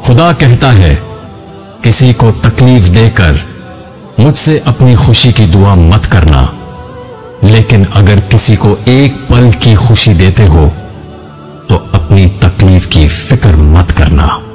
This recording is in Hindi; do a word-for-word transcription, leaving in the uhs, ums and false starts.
खुदा कहता है, किसी को तकलीफ देकर मुझसे अपनी खुशी की दुआ मत करना, लेकिन अगर किसी को एक पल की खुशी देते हो तो अपनी तकलीफ की फिक्र मत करना।